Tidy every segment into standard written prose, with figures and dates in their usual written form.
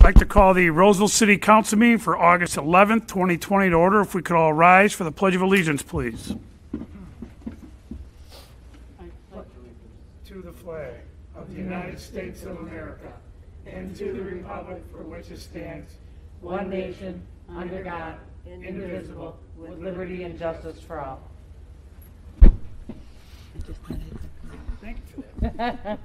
like to call the Roseville City Council meeting for August 11th, 2020 to order. If we could all rise for the Pledge of Allegiance, please. To the flag of the United States of America and to the republic for which it stands, one nation, under God, indivisible, with liberty and justice for all. Thank you for that.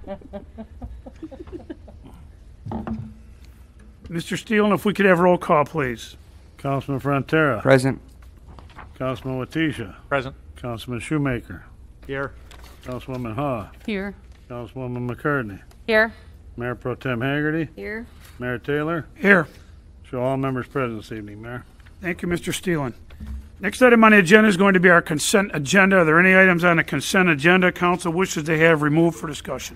Mr. Steele, if we could have roll call, please. Councilman Frontera. Present. Councilman Watisha. Present. Councilman Shoemaker. Here. Councilwoman Haw. Here. Councilwoman McCartney. Here. Mayor Pro Tem Haggerty. Here. Mayor Taylor. Here. Show all members present this evening, Mayor. Thank you, Mr. Steele. Next item on the agenda is going to be our consent agenda. Are there any items on the consent agenda council wishes to have removed for discussion?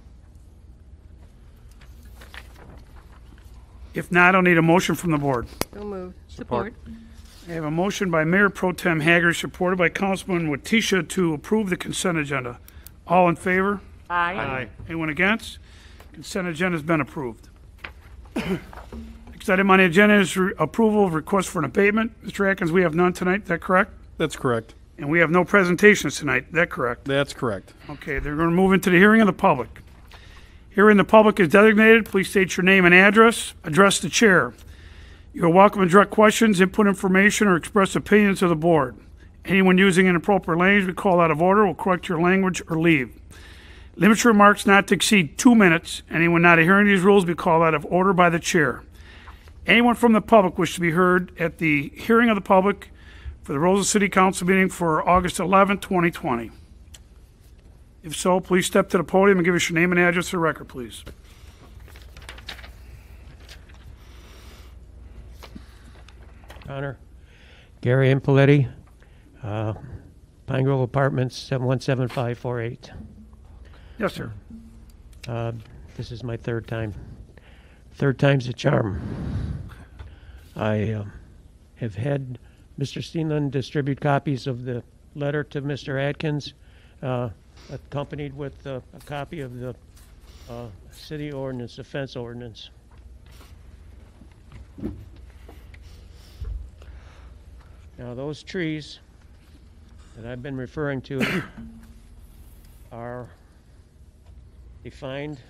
If not, I'll need a motion from the board. So moved. Support. I have a motion by Mayor Pro Tem Haggerty, supported by Councilman Watisha, to approve the consent agenda. All in favor? Aye. Anyone against? Consent agenda has been approved. Next item on the agenda is approval of request for an abatement. Mr. Atkins, we have none tonight, is that correct? That's correct. And we have no presentations tonight, is that correct? That's correct. Okay, they're going to move into the hearing of the public. Hearing the public is designated. Please state your name and address. Address the chair. You are welcome to direct questions, input information, or express opinions to the board. Anyone using inappropriate language we call out of order will correct your language or leave. Limit your remarks not to exceed 2 minutes. Anyone not adhering to these rules will be called out of order by the chair. Anyone from the public wish to be heard at the hearing of the public for the Roseville City Council meeting for August 11, 2020. If so, please step to the podium and give us your name and address for the record, please. Honor, Gary Impoletti, Pine Grove Apartments, 717548. Yes, sir. This is my third time. Third time's a charm. I have had Mr. Steenland distribute copies of the letter to Mr. Atkins, accompanied with a copy of the city ordinance, the fence ordinance. Now, those trees that I've been referring to are defined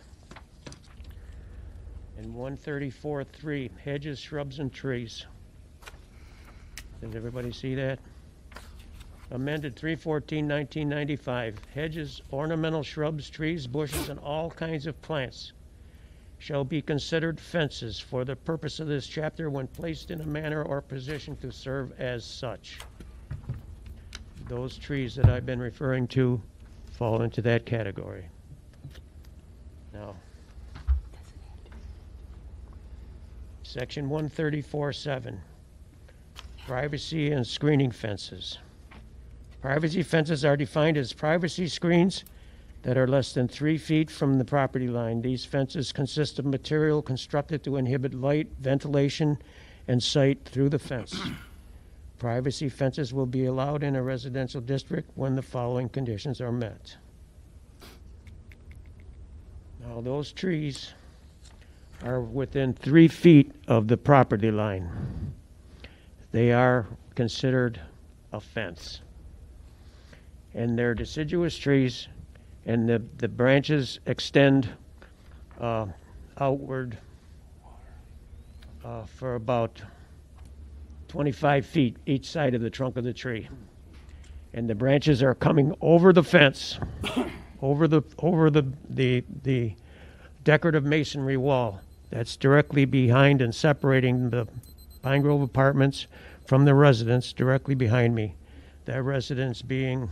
in 134.3, hedges, shrubs, and trees. Does everybody see that? Amended 3/14/1995, hedges, ornamental shrubs, trees, bushes, and all kinds of plants shall be considered fences for the purpose of this chapter when placed in a manner or position to serve as such. Those trees that I've been referring to fall into that category. Now, Section 134.7, privacy and screening fences. Privacy fences are defined as privacy screens that are less than 3 feet from the property line. These fences consist of material constructed to inhibit light, ventilation, and sight through the fence. Privacy fences will be allowed in a residential district when the following conditions are met. Now, those trees are within 3 feet of the property line. They are considered a fence. And they're deciduous trees, and the branches extend outward for about 25 feet each side of the trunk of the tree. And the branches are coming over the fence, over the decorative masonry wall that's directly behind and separating the Pine Grove Apartments from the residence directly behind me. That residence being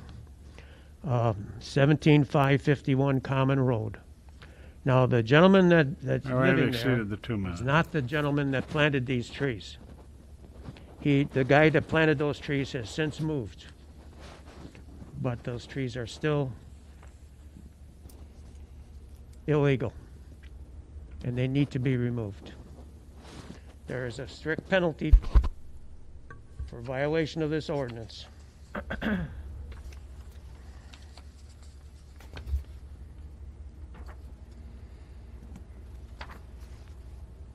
17551 Common Road. Now, the gentleman that's living there The 2 minutes. is not the gentleman that planted these trees. The guy that planted those trees has since moved, but those trees are still illegal, and they need to be removed. There is a strict penalty for violation of this ordinance.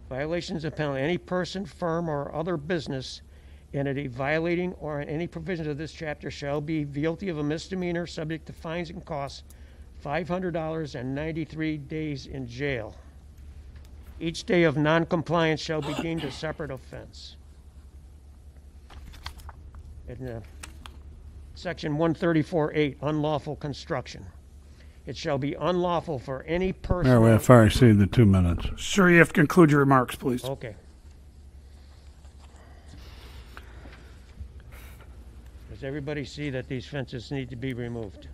Violations of penalty. Any person, firm, or other business entity violating or in any provisions of this chapter shall be guilty of a misdemeanor subject to fines and costs, $500 and 93 days in jail. Each day of noncompliance shall be deemed a separate offense. In Section 134.8, unlawful construction. It shall be unlawful for any person. Mayor, we have far exceeded the 2 minutes. Sir, you have to conclude your remarks, please. Okay. Does everybody see that these fences need to be removed?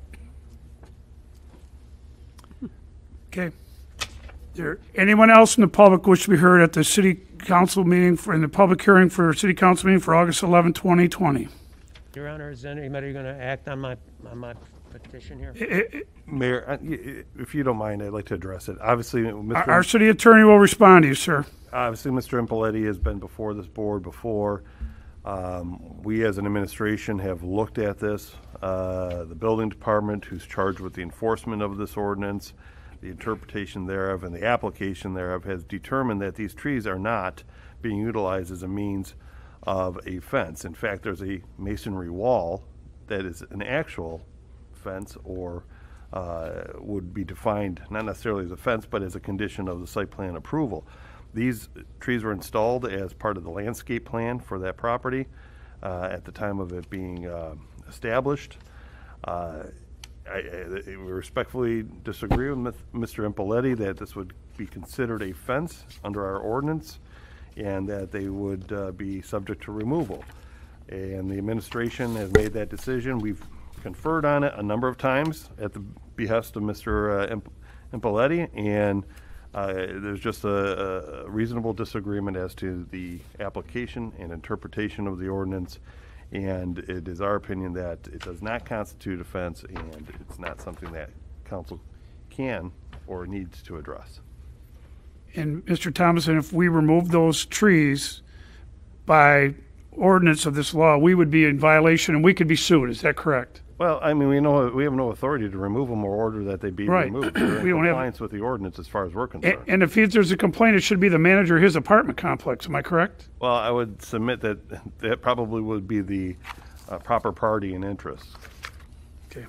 Okay. Is there anyone else in the public wish to be heard at the city council meeting in the public hearing for city council meeting for August 11, 2020? Your Honor, is anybody going to act on my petition here? Mayor, if you don't mind, I'd like to address it. Obviously, Our city attorney will respond to you, sir. Obviously, Mr. Impoletti has been before this board before. We, as an administration, have looked at this. The building department, who's charged with the enforcement of this ordinance, the interpretation thereof, and the application thereof, has determined that these trees are not being utilized as a means of a fence. In fact, there's a masonry wall that is an actual fence, or would be defined not necessarily as a fence, but as a condition of the site plan approval. These trees were installed as part of the landscape plan for that property at the time of it being established. I respectfully disagree with Mr. Impoletti that this would be considered a fence under our ordinance, and that they would be subject to removal. And the administration has made that decision. We've conferred on it a number of times at the behest of Mr. Impoletti, and there's just a reasonable disagreement as to the application and interpretation of the ordinance, and it is our opinion that it does not constitute a fence, and it's not something that council can or needs to address. And Mr. Thomason, if we remove those trees by ordinance of this law, we would be in violation and we could be sued. Is that correct? Well, I mean, we have no authority to remove them or order that they be Right. removed. They're We in don't have- compliance with the ordinance as far as we're concerned. And if there's a complaint, it should be the manager of his apartment complex. Am I correct? Well, I would submit that that probably would be the proper party in interest. Okay.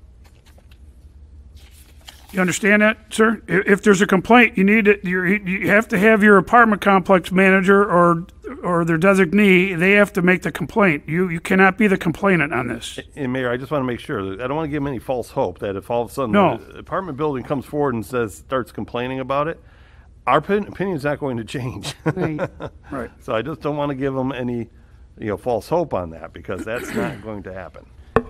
You understand that, sir? If there's a complaint, you have to have your apartment complex manager or their designee. They have to make the complaint. You cannot be the complainant on this. And Mayor, I just want to make sure that I don't want to give them any false hope that if all of a sudden No. the apartment building comes forward and starts complaining about it, our opinion is not going to change. Right. So I just don't want to give them any, false hope on that, because that's not going to happen.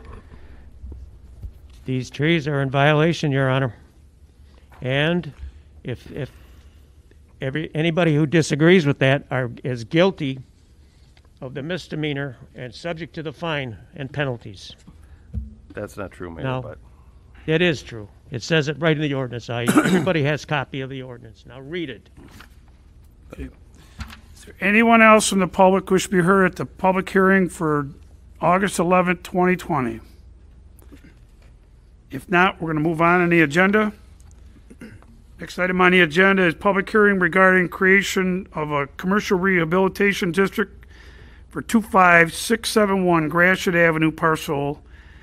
These trees are in violation, Your Honor. And if anybody who disagrees with that is guilty of the misdemeanor and subject to the fine and penalties. That's not true, Mayor. No. But It is true. It says it right in the ordinance. Everybody has a copy of the ordinance. Now read it. Is there anyone else from the public wish to be heard at the public hearing for August 11th, 2020? If not, we're going to move on the agenda. Next item on the agenda is public hearing regarding creation of a commercial rehabilitation district for 25671 Gratiot Avenue, parcel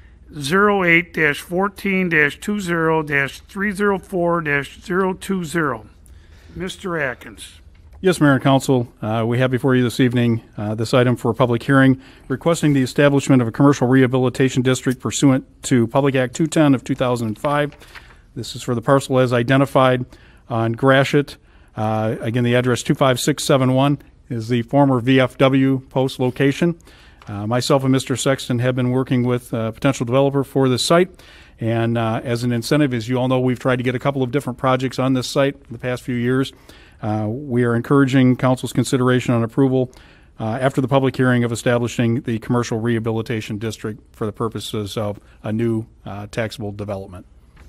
08-14-20-304-020. Mr. Atkins. Yes, Mayor and Council, we have before you this evening this item for a public hearing requesting the establishment of a commercial rehabilitation district pursuant to Public Act 210 of 2005. This is for the parcel as identified on Gratiot. Again, the address 25671 is the former VFW post location. Myself and Mr. Sexton have been working with a potential developer for this site. And as an incentive, as you all know, we've tried to get a couple of different projects on this site in the past few years. We are encouraging Council's consideration on approval after the public hearing of establishing the commercial rehabilitation district for the purposes of a new taxable development.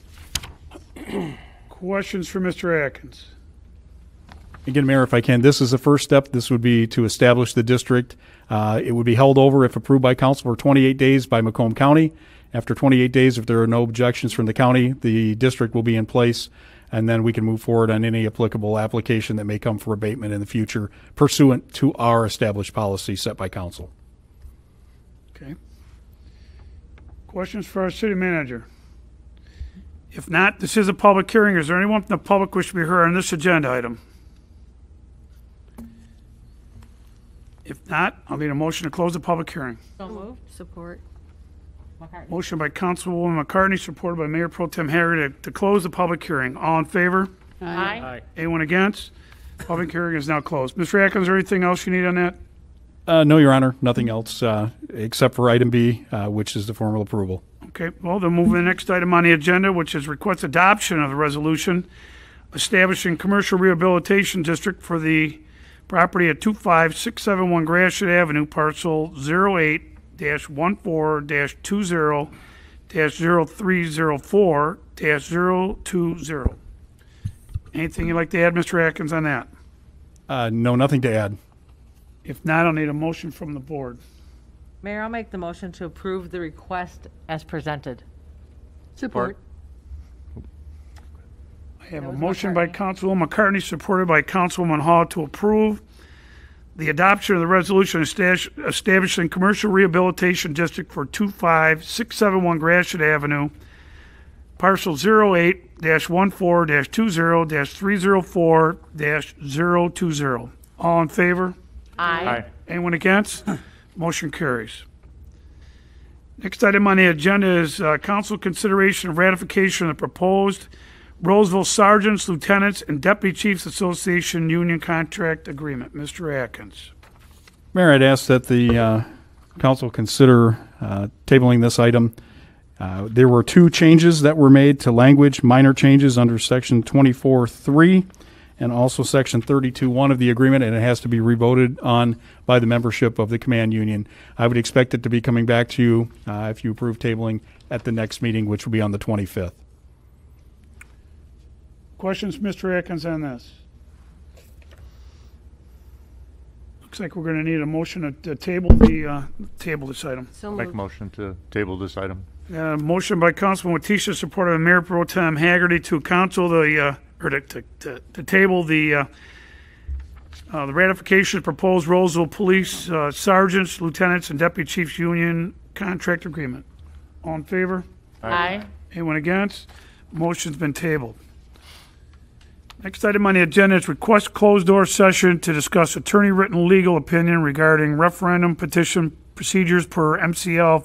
Questions for Mr. Atkins? Again, Mayor, if I can, this is the first step. This would be to establish the district. It would be held over, if approved by council, for 28 days by Macomb County. After 28 days, if there are no objections from the county, the district will be in place and then we can move forward on any applicable application that may come for abatement in the future pursuant to our established policy set by council. Okay. Questions for our city manager? If not, this is a public hearing. Is there anyone from the public wish to be heard on this agenda item? If not, I'll need a motion to close the public hearing. So moved. Support. McCartney. Motion by Councilwoman McCartney, supported by Mayor Pro Tem Hagerty to close the public hearing. All in favor? Aye. Anyone against? Public hearing is now closed. Mr. Atkins, is there anything else you need on that? No, Your Honor, nothing else except for item B, which is the formal approval. Okay, well, then move to the next item on the agenda, which is request adoption of the resolution establishing commercial rehabilitation district for the property at 25671 Gratiot Avenue, parcel 08-14-20-0304-020. Anything you'd like to add, Mr. Atkins, on that? No, nothing to add. If not, I'll need a motion from the board. Mayor, I'll make the motion to approve the request as presented. Support. I have a was motion by McCartney. Councilwoman McCartney, supported by Councilwoman Hall, to approve the adoption of the resolution establishing commercial rehabilitation district for 25671 Gratiot Avenue, parcel 08-14-20-304-020. All in favor? Aye. Anyone against? Motion carries. Next item on the agenda is council consideration of ratification of the proposed Roseville Sergeants, Lieutenants, and Deputy Chiefs Association Union Contract Agreement. Mr. Atkins. Mayor, I'd ask that the council consider tabling this item. There were two changes that were made to language, minor changes under Section 24.3 and also Section 32.1 of the agreement, and it has to be revoted on by the membership of the command union. I would expect it to be coming back to you if you approve tabling at the next meeting, which will be on the 25th. Questions, Mr. Atkins, on this? Looks like we're going to need a motion to table this item. So Make a moved. motion to table this item. Motion by Councilman Watisha, supported by Mayor Pro Tem Hagerty, to council the to table the ratification of proposed Roseville Police Sergeants, Lieutenants, and Deputy Chiefs Union Contract Agreement. All in favor? Aye. Anyone against? Motion's been tabled. Next item on the agenda is request closed-door session to discuss attorney-written legal opinion regarding referendum petition procedures per MCL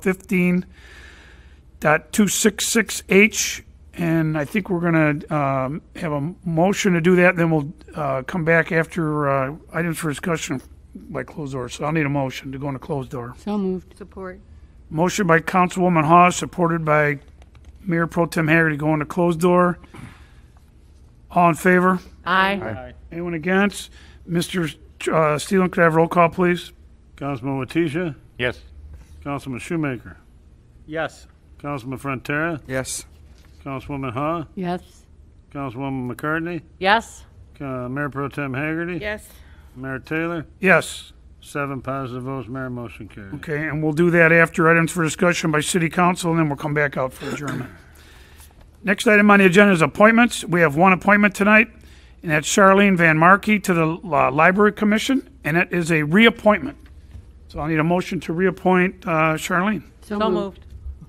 15.266H. And I think we're going to have a motion to do that, then we'll come back after items for discussion by closed door. So I'll need a motion to go into closed door. So moved. Support. Motion by Councilwoman Hawes, supported by Mayor Pro Tem Hagerty, to go into closed door. All in favor? Aye. Anyone against? Mr. Steelen, could I have roll call, please? Councilman Watisha, Yes. Councilman Shoemaker, Yes. Councilman Frontera, Yes. Councilwoman Ha, Yes. Councilwoman McCartney, Yes. Mayor Pro Tem Hagerty, Yes. Mayor Taylor, Yes. 7 positive votes, Mayor, motion carries. Okay, and we'll do that after items for discussion by City Council, and then we'll come back out for adjournment. Next item on the agenda is appointments. We have one appointment tonight, and that's Charlene Van Markey to the Library Commission, and it is a reappointment. So I'll need a motion to reappoint Charlene. So moved.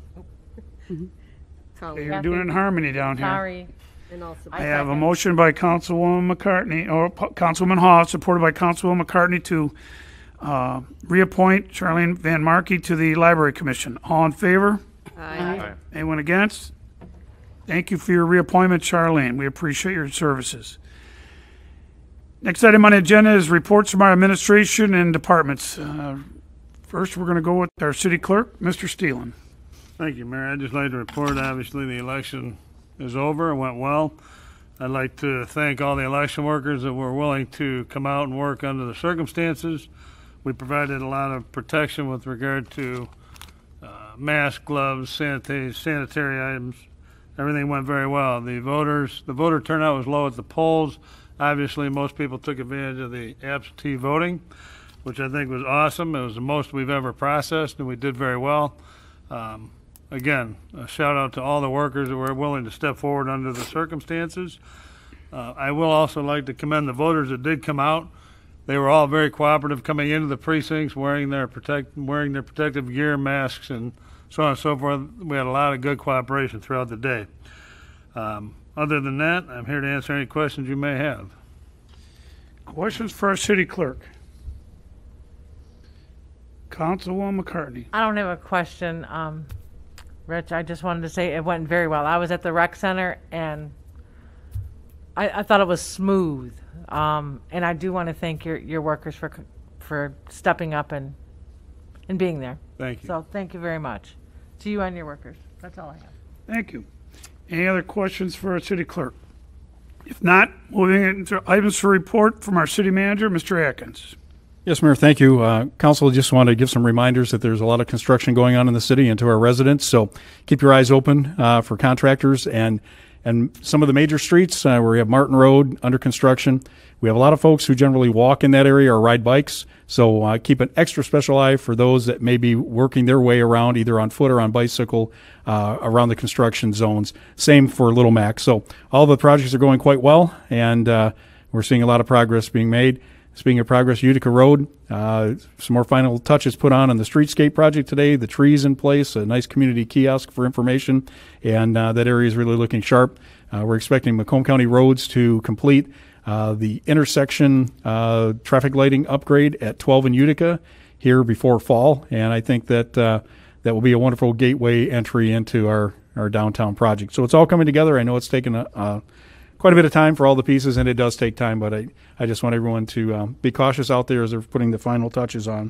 Okay, you're doing it in harmony down here. Sorry. And also. I have a motion by Councilwoman McCartney, or Councilwoman Hawes, supported by Councilwoman McCartney, to reappoint Charlene Van Markey to the Library Commission. All in favor? Aye. Anyone against? Thank you for your reappointment, Charlene. We appreciate your services. Next item on the agenda is reports from our administration and departments. First, we're going to go with our city clerk, Mr. Steelen. Thank you, Mayor. I'd just like to report, obviously, the election is over. It went well. I'd like to thank all the election workers that were willing to come out and work under the circumstances. We provided a lot of protection with regard to masks, gloves, sanitary items. Everything went very well. The voter turnout was low at the polls. Obviously, most people took advantage of the absentee voting, which I think was awesome. It was the most we've ever processed, and we did very well. again, a shout out to all the workers that were willing to step forward under the circumstances. I will also like to commend the voters that did come out. They were all very cooperative coming into the precincts, wearing their protective gear, masks, and so on and so forth. We had a lot of good cooperation throughout the day. Other than that, I'm here to answer any questions you may have. Questions for our city clerk? Councilwoman McCartney. I don't have a question. Rich, I just wanted to say it went very well. I was at the rec center and I thought it was smooth. And I do want to thank your workers for stepping up and being there. Thank you. So thank you very much to you and your workers. That's all I have. Thank you. Any other questions for our city clerk? If not, moving into items for report from our city manager, Mr. Atkins. Yes, Mayor, thank you. Council, just want to give some reminders that there's a lot of construction going on in the city and to our residents, so keep your eyes open for contractors and some of the major streets where we have Martin Road under construction. We have a lot of folks who generally walk in that area or ride bikes, so keep an extra special eye for those that may be working their way around either on foot or on bicycle around the construction zones. Same for Little Mac. So all the projects are going quite well, and we're seeing a lot of progress being made. Speaking of progress, Utica Road, some more final touches put on the streetscape project today, the trees in place, a nice community kiosk for information, and that area is really looking sharp. We're expecting Macomb County Roads to complete the intersection traffic lighting upgrade at 12 in Utica here before fall, and I think that that will be a wonderful gateway entry into our downtown project. So it's all coming together. I know it's taken quite a bit of time for all the pieces, and it does take time, but I just want everyone to be cautious out there as they're putting the final touches on.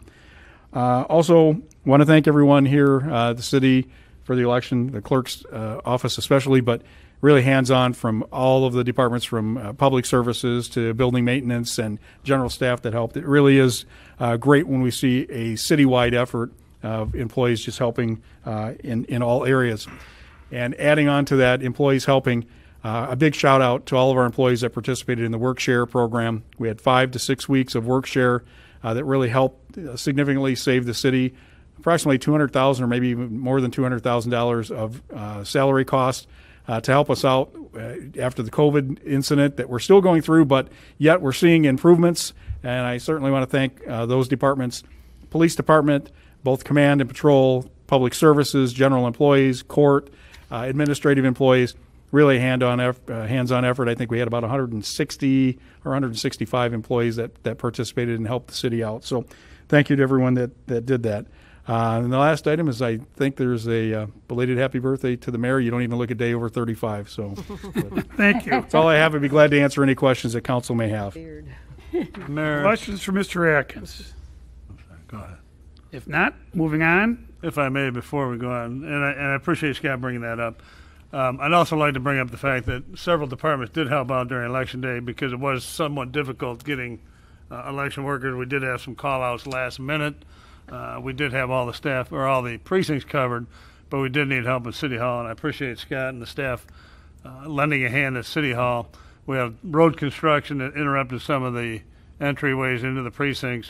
Also, want to thank everyone here at the city for the election, the clerk's office especially, but really hands-on from all of the departments, from public services to building maintenance and general staff that helped. It really is great when we see a citywide effort of employees just helping in all areas. And adding on to that, employees helping, a big shout out to all of our employees that participated in the WorkShare program. We had 5 to 6 weeks of WorkShare that really helped significantly save the city approximately $200,000 or maybe even more than $200,000 of salary costs to help us out after the COVID incident that we're still going through, but yet we're seeing improvements. And I certainly want to thank those departments, police department, both command and patrol, public services, general employees, court, administrative employees. Really hands-on effort. I think we had about 160 or 165 employees that participated and helped the city out. So thank you to everyone that did that. And the last item is I think there's a belated happy birthday to the mayor. You don't even look a day over 35. So Thank you. that's all I have. I'd be glad to answer any questions that council may have. Mayor, Questions for Mr. Atkins? go ahead. If not, moving on. If I may, before we go on, and I appreciate Scott bringing that up. I'd also like to bring up the fact that several departments did help out during Election Day because it was somewhat difficult getting election workers. We did have some call-outs last minute. We did have all the staff or all the precincts covered, but we did need help at City Hall, and I appreciate Scott and the staff lending a hand at City Hall. We have road construction that interrupted some of the entryways into the precincts.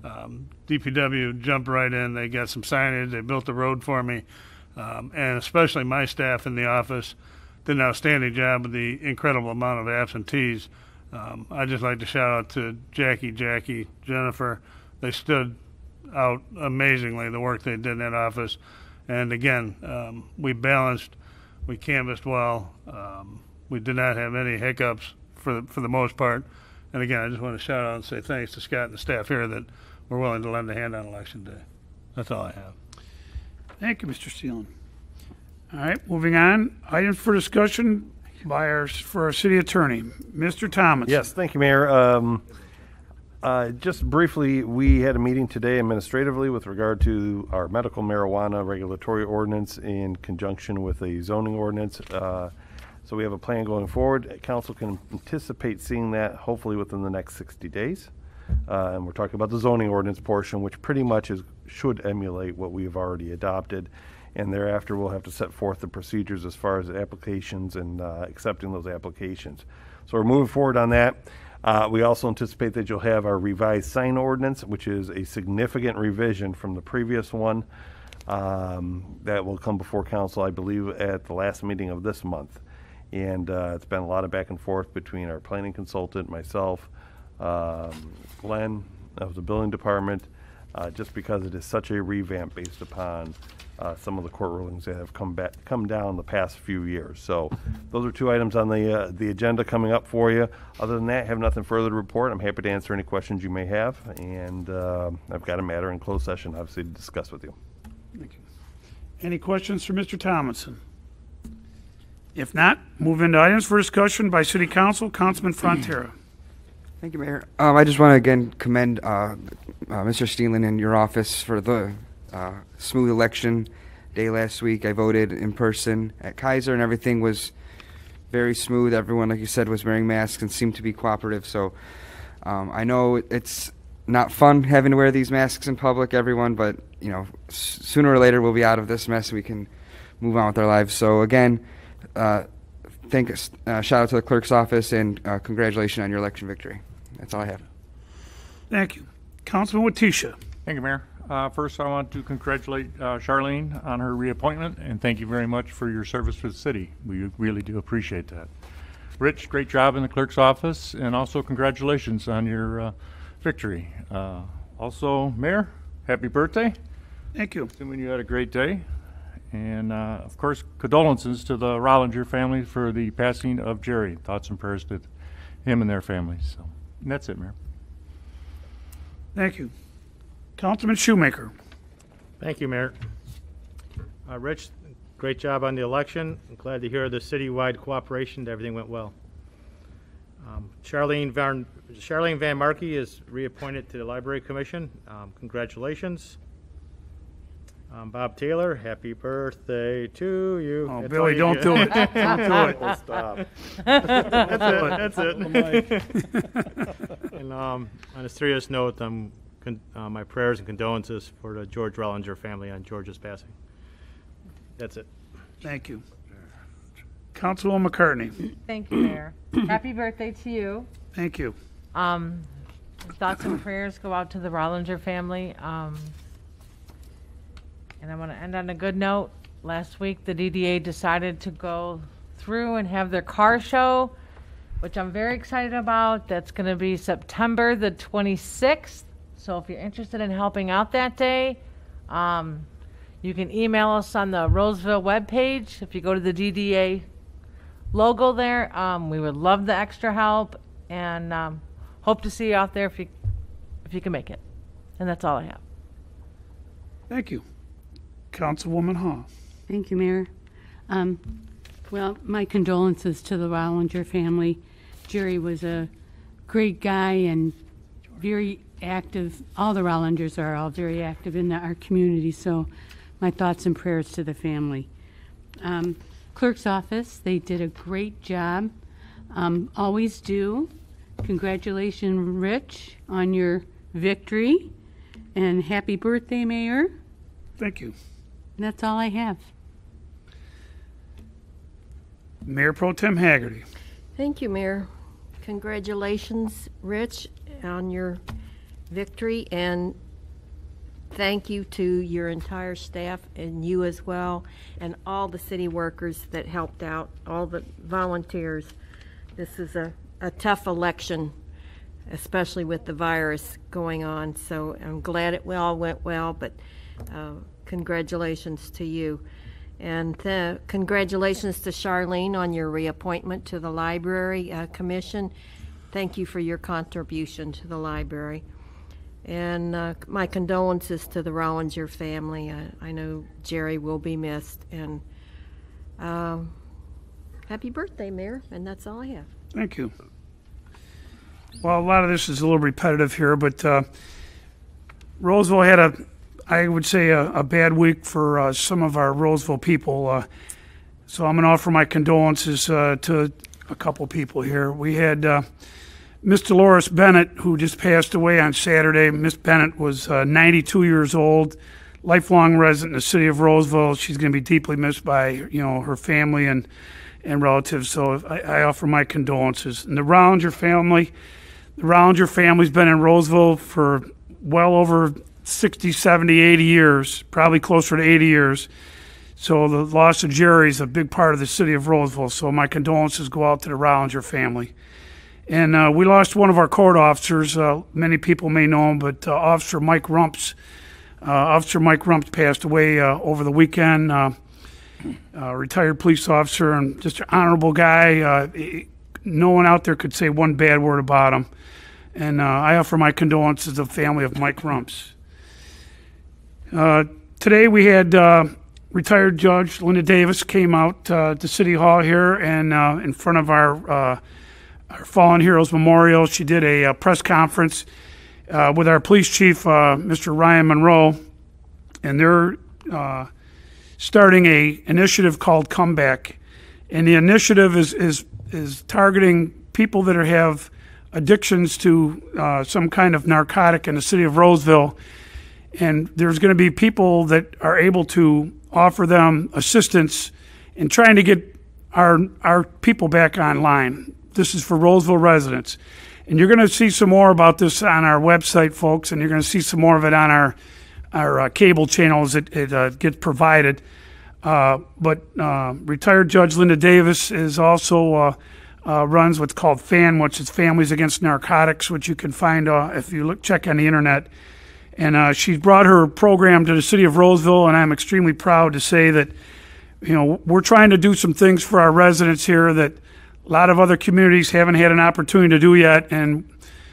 DPW jumped right in. They got some signage. They built the road for me. And especially my staff in the office did an outstanding job with the incredible amount of absentees. I'd just like to shout out to Jackie, Jennifer. They stood out amazingly, the work they did in that office. And again, we balanced, we canvassed well. We did not have any hiccups for the most part. And again, I just want to shout out and say thanks to Scott and the staff here that were willing to lend a hand on Election Day. That's all I have. Thank you, Mr. Steelen. All right, moving on. Items for discussion for our city attorney, Mr. Thomas. Yes, thank you, Mayor. Just briefly, we had a meeting today administratively with regard to our medical marijuana regulatory ordinance in conjunction with a zoning ordinance. So we have a plan going forward. Council can anticipate seeing that hopefully within the next 60 days. And we're talking about the zoning ordinance portion, which pretty much should emulate what we have already adopted. And thereafter, we'll have to set forth the procedures as far as applications and accepting those applications. So we're moving forward on that. We also anticipate that you'll have our revised sign ordinance, which is a significant revision from the previous one. that will come before council, I believe, at the last meeting of this month. And it's been a lot of back and forth between our planning consultant, myself, Glenn of the building department, just because it is such a revamp based upon some of the court rulings that have come down the past few years. So those are 2 items on the agenda coming up for you. Other than that, I have nothing further to report. I'm happy to answer any questions you may have, and I've got a matter in closed session, obviously, to discuss with you. Thank you. Any questions for Mr. Tomlinson? If not, move into items for discussion by City Council. Councilman Frontera. Thank you, Mayor. I just want to again commend Mr. Steenland and your office for the smooth election day last week. I voted in person at Kaiser, and everything was very smooth. Everyone, like you said, was wearing masks and seemed to be cooperative. So I know it's not fun having to wear these masks in public, everyone, but sooner or later we'll be out of this mess and we can move on with our lives. So again, shout out to the clerk's office, and congratulations on your election victory. That's all I have. Thank you. Councilman Watisha. Thank you, Mayor. First, I want to congratulate Charlene on her reappointment, and thank you very much for your service for the city. We really do appreciate that. Rich, great job in the clerk's office, and also congratulations on your victory. Also, Mayor, happy birthday. Thank you. Assuming you had a great day. And, of course, condolences to the Rollinger family for the passing of Jerry. Thoughts and prayers to him and their families. So, and that's it, Mayor. Thank you. Councilman Shoemaker. Thank you, Mayor. Rich, great job on the election. I'm glad to hear the citywide cooperation that everything went well. Charlene Van Markey is reappointed to the Library Commission. Congratulations. Bob Taylor, happy birthday to you. Oh, That's Billy, don't do it. Don't do it. Oh, stop. That's it. And on a serious note, my prayers and condolences for the George Rollinger family on George's passing. That's it. Thank you. Councilwoman McCartney. Thank you, Mayor. Happy birthday to you. Thank you. Thoughts and prayers go out to the Rollinger family. And I want to end on a good note. Last week, the DDA decided to go through and have their car show, which I'm very excited about. That's going to be September the 26th. So if you're interested in helping out that day, you can email us on the Roseville webpage. If you go to the DDA logo there, we would love the extra help, and hope to see you out there if you can make it. And that's all I have. Thank you. Councilwoman Hall. Thank you, Mayor. Well, my condolences to the Rollinger family. Jerry was a great guy and very active. All the Rollingers are all very active in our community, so my thoughts and prayers to the family. Clerk's office, they did a great job. Always do. Congratulations, Rich, on your victory. And happy birthday, Mayor. Thank you. And that's all I have. Mayor Pro Tem Haggerty. Thank you, Mayor. Congratulations, Rich, on your victory, and thank you to your entire staff and you as well, and all the city workers that helped out, all the volunteers. This is a tough election, especially with the virus going on, so I'm glad it all went well, but congratulations to you. And congratulations to Charlene on your reappointment to the Library Commission. Thank you for your contribution to the library. And my condolences to the Rollinger family. I know Jerry will be missed. And happy birthday, Mayor. And that's all I have. Thank you. Well, a lot of this is a little repetitive here, but Roseville had I would say a bad week for some of our Roseville people. So I'm going to offer my condolences to a couple people here. We had Miss Dolores Bennett, who just passed away on Saturday. Miss Bennett was 92 years old, lifelong resident in the city of Roseville. She's going to be deeply missed by her family and relatives. So I offer my condolences. And the Rollinger family's been in Roseville for well over 60, 70, 80 years, probably closer to 80 years. So the loss of Jerry is a big part of the city of Roseville. So my condolences go out to the Rollinger family. And we lost one of our court officers. Many people may know him, but Officer Mike Rumps. Officer Mike Rumps passed away over the weekend. Retired police officer and just an honorable guy. No one out there could say one bad word about him. And I offer my condolences to the family of Mike Rumps. Today we had retired Judge Linda Davis came out to City Hall here, and in front of our Fallen Heroes Memorial, she did a press conference with our police chief, Mr. Ryan Monroe, and they're starting a initiative called Comeback. And the initiative is targeting people that have addictions to some kind of narcotic in the city of Roseville. And there's going to be people that are able to offer them assistance in trying to get our people back online. This is for Roseville residents. And you're going to see some more about this on our website, folks, and you're going to see some more of it on our cable channels that it gets provided. But retired Judge Linda Davis is also runs what's called FAN, which is Families Against Narcotics, which you can find if you check on the internet. And she's brought her program to the city of Roseville, and I'm extremely proud to say that, you know, we're trying to do some things for our residents here that a lot of other communities haven't had an opportunity to do yet. And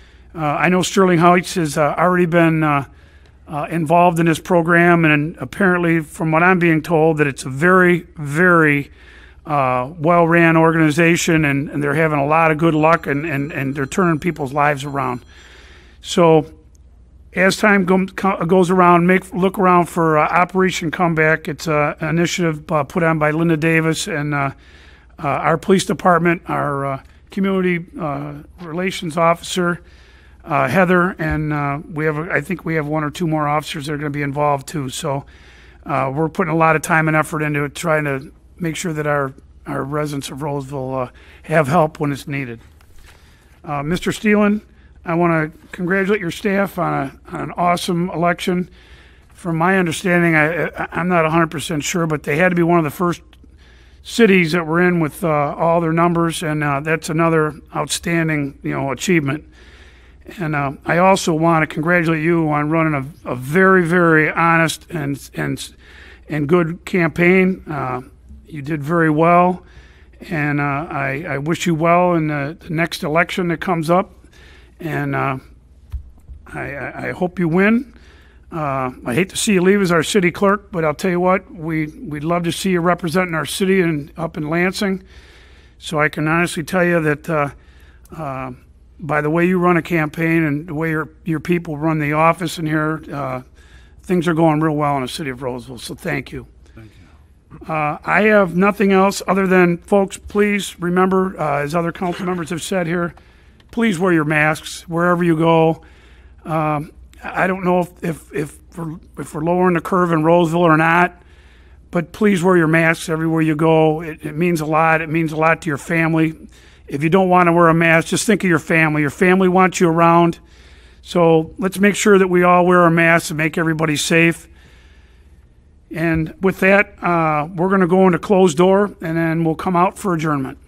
I know Sterling Heights has already been involved in this program, and apparently, from what I'm being told, that it's a very, very well-ran organization, and they're having a lot of good luck, and they're turning people's lives around. So as time goes around, look around for Operation Comeback. It's an initiative put on by Linda Davis and our police department, our community relations officer, Heather, and I think we have one or two more officers that are going to be involved too. So we're putting a lot of time and effort into it, trying to make sure that our residents of Roseville have help when it's needed. Mr. Steelan, I want to congratulate your staff on an awesome election. From my understanding, I'm not 100% sure, but they had to be one of the first cities that were in with all their numbers, and that's another outstanding, achievement. And I also want to congratulate you on running a very, very honest and good campaign. You did very well, and I wish you well in the next election that comes up. And I hope you win. I hate to see you leave as our city clerk, but I'll tell you what, we'd love to see you representing our city up in Lansing. So I can honestly tell you that by the way you run a campaign and the way your people run the office in here, things are going real well in the city of Roseville. So thank you. Thank you. I have nothing else other than, folks, please remember, as other council members have said here, please wear your masks wherever you go. I don't know if we're lowering the curve in Roseville or not, but please wear your masks everywhere you go. It means a lot. It means a lot to your family. If you don't want to wear a mask, just think of your family. Your family wants you around. So let's make sure that we all wear our masks and make everybody safe. And with that, we're going to go into closed door, and then we'll come out for adjournment.